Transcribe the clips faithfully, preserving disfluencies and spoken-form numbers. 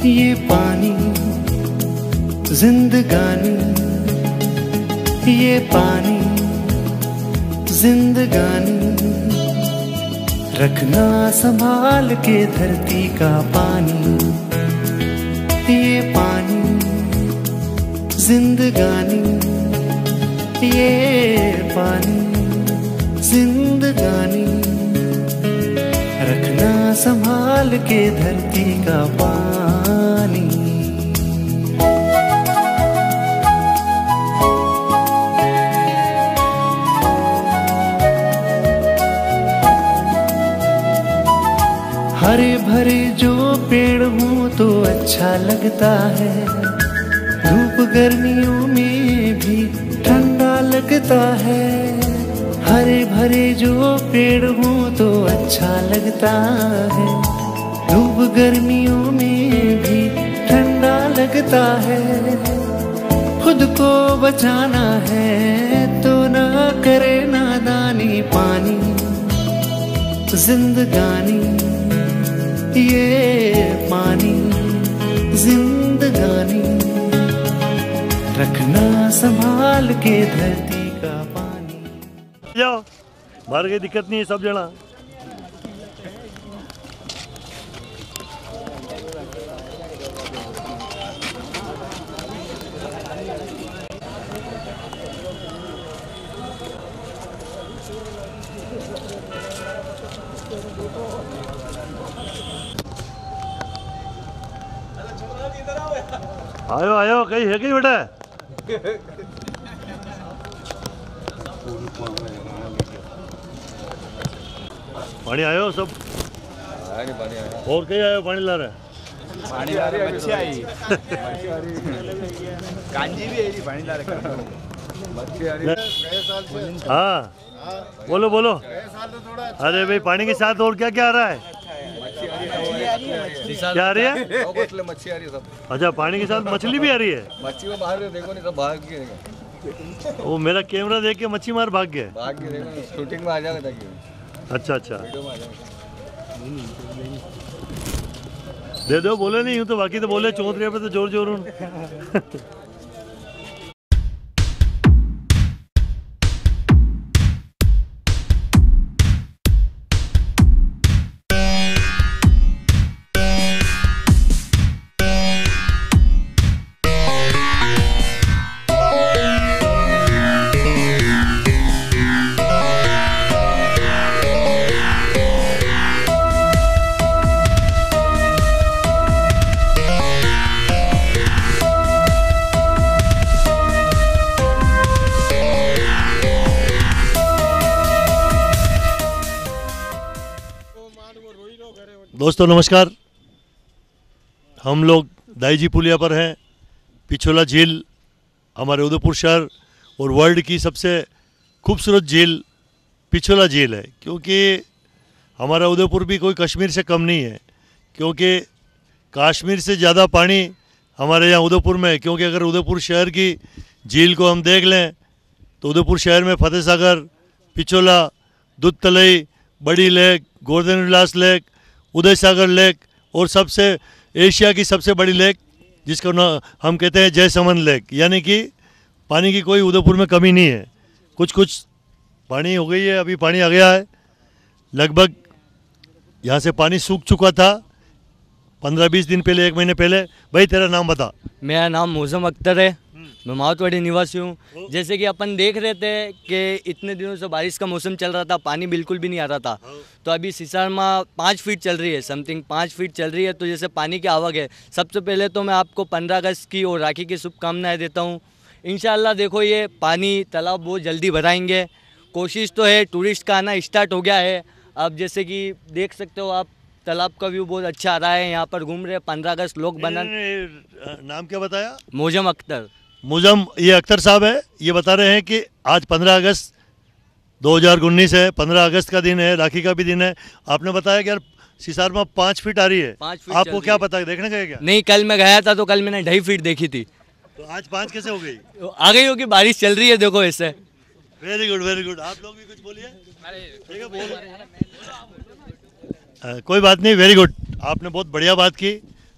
ये पानी जिंदगानी, ये पानी जिंदगानी, रखना संभाल के धरती का पानी। ये पानी जिंदगानी, ये पानी जिंदगानी, रखना संभाल के धरती का पानी। हरे भरे जो पेड़ हों तो अच्छा लगता है, धूप गर्मियों में भी ठंडा लगता है। हरे भरे जो पेड़ हों तो अच्छा लगता है, धूप गर्मियों में भी ठंडा लगता है। खुद को बचाना है तो ना करे नादानी, पानी जिंदगानी, ये पानी जिंदगानी, रखना संभाल के धरती का पानी। जाओ बाहर की दिक्कत नहीं है, सब जना आयो आयो, कहीं है कहीं बेटा पानी आयो सब पानी आया। और कहीं आयो पानी ला रहे पानी ला रहे मच्छी आई कांजी भी आई पानी ला रहे मच्छी आ रही। हाँ बोलो बोलो। अरे भाई पानी के साथ और क्या क्या आ रहा है? क्या आ रही है? मच्छी आ रही है सब। अच्छा पानी के साथ मछली भी आ रही है? मच्छी को बाहर देखो नहीं सब भाग गए। वो मेरा कैमरा देख के मच्छी मार भाग गया। भाग गए देखो, शूटिंग में आ जाएगा ताकि। अच्छा अच्छा दे दो, बोले नहीं हूँ तो बाकी तो बोले चौंतरे पे तो जोर जोर हूँ। दोस्तों नमस्कार, हम लोग दाईजी पुलिया पर हैं। पिछोला झील हमारे उदयपुर शहर और वर्ल्ड की सबसे खूबसूरत झील पिछोला झील है, क्योंकि हमारा उदयपुर भी कोई कश्मीर से कम नहीं है, क्योंकि कश्मीर से ज़्यादा पानी हमारे यहाँ उदयपुर में है। क्योंकि अगर उदयपुर शहर की झील को हम देख लें तो उदयपुर शहर में Fateh Sagar, Pichola, Doodh Talai, Badi lake, Govardhan Vilas lake, Uday Sagar lake और सबसे एशिया की सबसे बड़ी लेक जिसको ना हम कहते हैं जयसमन लेक, यानी कि पानी की कोई उदयपुर में कमी नहीं है। कुछ कुछ पानी हो गई है, अभी पानी आ गया है। लगभग यहाँ से पानी सूख चुका था पंद्रह बीस दिन पहले, एक महीने पहले। भाई तेरा नाम बता। मेरा नाम मौजम अख्तर है, मैं मावतवाड़ी निवासी हूँ। जैसे कि अपन देख रहे थे कि इतने दिनों से बारिश का मौसम चल रहा था, पानी बिल्कुल भी नहीं आ रहा था। तो अभी सिसार में पाँच फीट चल रही है, समथिंग पाँच फीट चल रही है। तो जैसे पानी की आवक है, सबसे पहले तो मैं आपको पंद्रह अगस्त की और राखी की शुभकामनाएं देता हूँ। इंशाल्लाह देखो ये पानी तालाब बहुत जल्दी भराएंगे। कोशिश तो है, टूरिस्ट का आना स्टार्ट हो गया है। अब जैसे कि देख सकते हो आप, तालाब का व्यू बहुत अच्छा आ रहा है। यहाँ पर घूम रहे पंद्रह अगस्त लोग बना। नाम क्या बताया? मौजम अख्तर। मौजम, ये अख्तर साहब है। ये बता रहे हैं कि आज पंद्रह अगस्त दो हज़ार उन्नीस है, पंद्रह अगस्त का दिन है, राखी का भी दिन है। आपने बताया कि यार सिसार में पाँच फीट आ रही है। पाँच फीट आपको क्या पता है? देखने गए क्या? नहीं, कल मैं गया था तो कल मैंने ढाई फीट देखी थी। तो आज पाँच कैसे हो गई? आ गई होगी, बारिश चल रही है देखो ऐसे। Very good very good. आप लोग भी कुछ बोलिए। ठीक है, बोल। कोई बात नहीं, वेरी गुड। आपने बहुत बढ़िया बात की।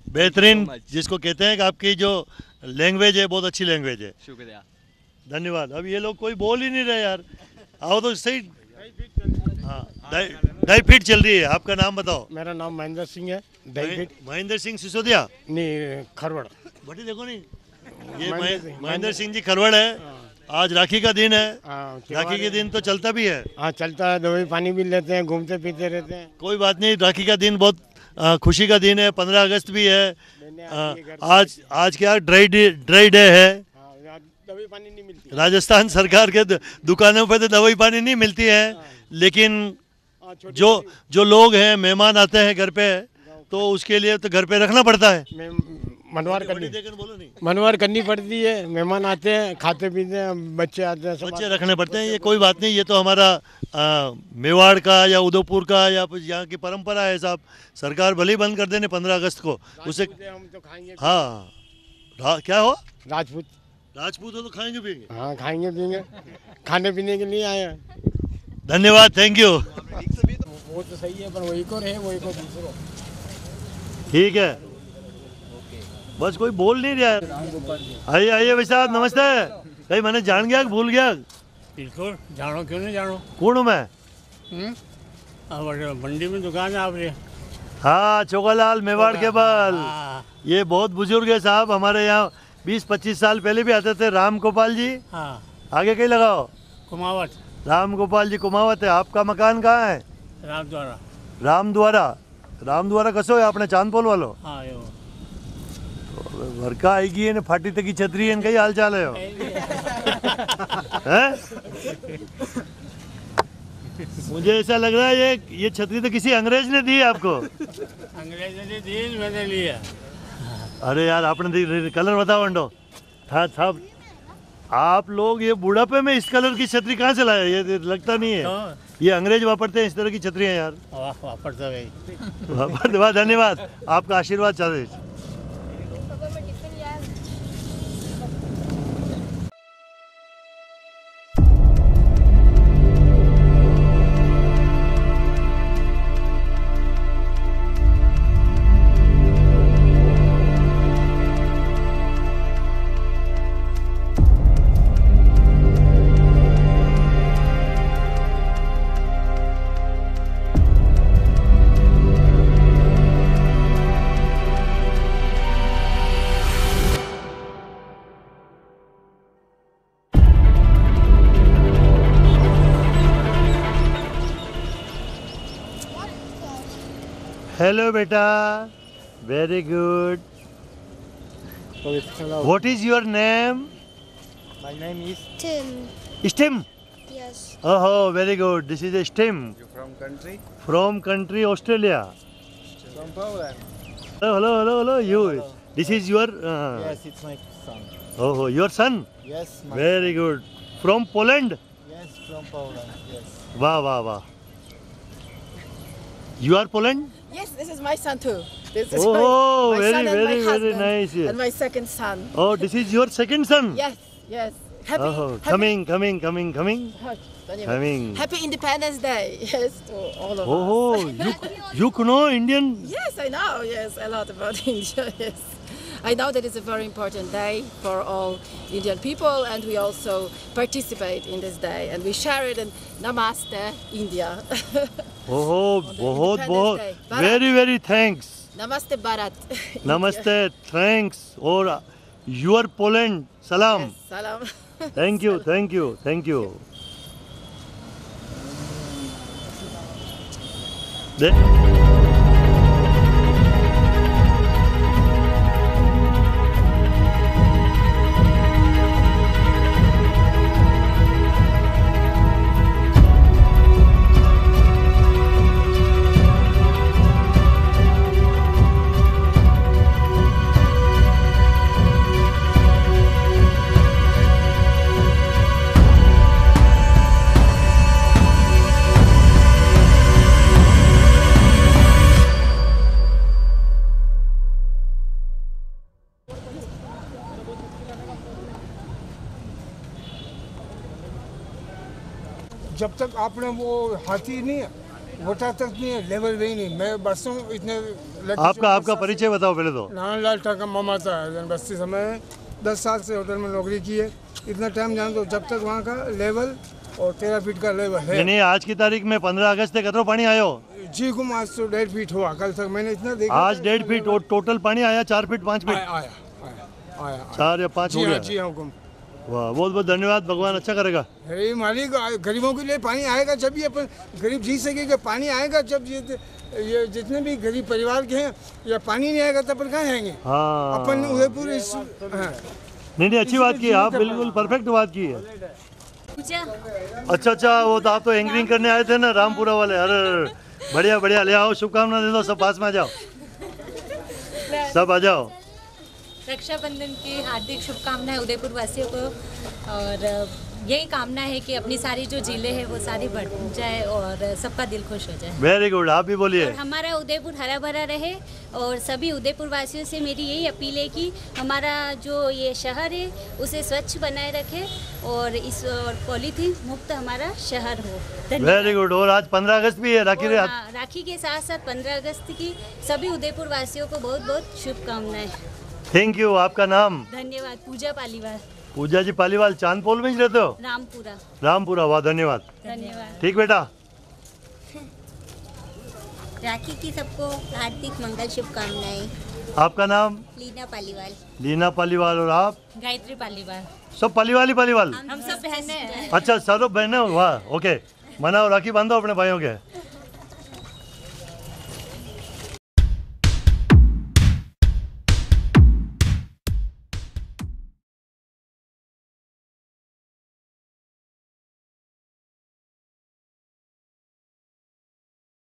बेहतरीन, so much. जिसको कहते हैं कि आपकी जो लैंग्वेज है बहुत अच्छी लैंग्वेज है। शुक्रिया। धन्यवाद। अब ये लोग कोई बोल ही नहीं रहे यार, आओ तो सही। हाँ, ढाई ढाई फीट चल रही है। आपका नाम बताओ। मेरा नाम महेंद्र सिंह है। ढाई फीट महेंद्र सिंह सिसोदिया, नहीं खरवड़। बटी देखो नहीं, ये महेंद्र महे- सिंह- महेंद्र सिंह जी खरवड़ है। आज राखी का दिन है, हाँ, राखी के दिन तो चलता भी है। हाँ चलता है, दवाई पानी भी लेते हैं, घूमते पीते रहते हैं। कोई बात नहीं, राखी का दिन बहुत आ, खुशी का दिन है। पंद्रह अगस्त भी है। आ, आज आज क्या ड्राई डे ड्राई डे है। हाँ, यहाँ दवाई पानी नहीं मिलती। राजस्थान सरकार के दु- दुकानों पे तो दवाई पानी नहीं मिलती है, लेकिन हाँ, छोटी जो जो लोग हैं, मेहमान आते हैं घर पे, तो उसके लिए तो घर पे रखना पड़ता है। में मनवार करनी बोलो नहीं, मनवार करनी पड़ती है। मेहमान आते हैं, खाते पीते हैं, बच्चे आते हैं, सब बच्चे आते रखने पड़ते हैं। ये कोई बात नहीं, ये तो हमारा आ, मेवाड़ का या उदयपुर का या फिर यहाँ की परंपरा है साहब। सरकार भले ही बंद कर देने पंद्रह अगस्त को, उसे राजपूत हैं, हम तो खाएंगे। हाँ रा, क्या हो राजपूत। राजपूत हो तो खाएंगे पिएंगे। हाँ खाएंगे पीएंगे, खाने पीने के लिए आए हैं। धन्यवाद, थैंक यू। वो तो सही है, पर वही को रहे, वही को दूसरो। ठीक है, बस कोई बोल नहीं रहा है। आइए आइए भाई साहब, नमस्ते। कहीं मैंने जान गया कि भूल गया? बिल्कुल जानो, क्यों नहीं जानो। कौन हूँ मैं? मंडी में दुकान है आपने। हाँ, चोगालाल मेवाड़ के बल। ये बहुत बुजुर्ग है साहब, हमारे यहाँ बीस पच्चीस साल पहले भी आते थे। राम गोपाल जी, हाँ आगे कहीं लगाओ। कुमावत राम गोपाल जी कुमावत है। आपका मकान कहाँ है? राम द्वारा। राम द्वारा। राम द्वारा कसो है आपने चांदपोल वालों? हाँ यो वर्का आएगी है फाटी तक की छतरी है, कई हाल चाल है हो? हैं? मुझे ऐसा लग रहा है ये ये छतरी तो किसी अंग्रेज ने दी है आपको। अंग्रेज ने दी, मैंने लिया। अरे यार, आपने दी- कलर बताओ अंडो था साहब। आप लोग ये बुढ़ापे में इस कलर की छतरी कहाँ से लाए? ये लगता नहीं है ये अंग्रेज वापरते हैं इस तरह की छतरियाँ यार। वाह वापरता भाई। वापर वाह, धन्यवाद, आपका आशीर्वाद चाहिए। हेलो बेटा, very good. What is your name? My name is Tim. स्टिम। Yes. ओहो, वेरी गुड। दिस इज स्टिम You from country? From country Australia. From Poland. Hello hello hello hello you. This is your Yes, it's my son. ओहो, your son. Yes, my very good. From Poland. yes from Poland. Yes. वाह वाह वाह। You are Poland? Yes, this is my son too. This is Oh, my, my very, son and very, my very husband nice. and my second son. Oh, this is your second son? Yes, yes. Happy, Oh, happy, coming, coming, coming, coming. Coming. Happy Independence Day. Yes, to all of Oh, us. you you know Indian? Yes, I know. Yes, a lot about India. Yes, I know that it's a very important day for all Indian people, and we also participate in this day, and we share it in Namaste, India. Oh, बहुत Independence बहुत Day. Bharat. very very thanks. Namaste, Bharat. Namaste, thanks. और your Poland, salam. Yes, salam. Thank you, thank you, thank you. दे जब तक आपने वो हाथी नहीं वोटा तक नहीं है, लेवल भी नहीं। मैं बरसों इतने आपका आपका परिचय बताओ पहले तो। नारायण ठाकर ममाता है, बस्ती समय दस साल से होटल में नौकरी की है। इतना टाइम जान दो जब तक वहाँ का लेवल और तेरह फीट का लेवल है। नहीं आज की तारीख में पंद्रह अगस्त तक कितना पानी आयो? जी गुम आज तो डेढ़ फीट हुआ, कल तक मैंने इतना देखा। आज डेढ़ फीट और टोटल पानी आया चार फीट पाँच फीट आया आया आया चार या पाँच हो गया। जी हाँ गुम। वाह बहुत बहुत धन्यवाद, भगवान अच्छा करेगा। अरे मालिक गरीबों के लिए पानी आएगा जब ये अपन गरीब जी सकेगा। पानी आएगा जब ये ये जितने भी गरीब परिवार के हैं, या पानी नहीं आएगा तो अपन कहाँ जाएंगे? हाँ अपन उदयपुर इस हाँ। नहीं नहीं अच्छी बात की आप, बिल्कुल परफेक्ट बात की है। अच्छा अच्छा वो तो आप तो एंकरिंग करने आए थे ना रामपुरा वाले। अरे बढ़िया बढ़िया, ले आओ शुभकामना दे दो, सब पास में आ जाओ, सब आ जाओ। रक्षाबंधन की हार्दिक शुभकामनाएं उदयपुर वासियों को, और यही कामना है कि अपनी सारी जो जिले हैं वो सारी बढ़ जाए और सबका दिल खुश हो जाए। वेरी गुड, आप भी बोलिए। और हमारा उदयपुर हरा भरा रहे, और सभी उदयपुर वासियों से मेरी यही अपील है कि हमारा जो ये शहर है उसे स्वच्छ बनाए रखे, और इस और पॉलीथीन मुक्त हमारा शहर हो। Very good. और आज पंद्रह अगस्त भी है, राखी रे हाँ, राखी के साथ साथ पंद्रह अगस्त की सभी उदयपुर वासियों को बहुत बहुत शुभकामनाएं। Thank you. आपका नाम? धन्यवाद। पूजा पालीवाल। पूजा जी पालीवाल, चांदपोल में ही रहते हो? रामपुरा। रामपुरा, वाह धन्यवाद। धन्यवाद। ठीक बेटा। राखी की सबको हार्दिक मंगल शुभकामनाएं। आपका नाम? लीना पालीवाल। लीना पालीवाल। और आप? गायत्री पालीवाल। सब पालीवाल ही पालीवाल? हम सब बहनें हैं। अच्छा सब बहने हो, वाह ओके। मनाओ, राखी बांधो अपने भाइयों के।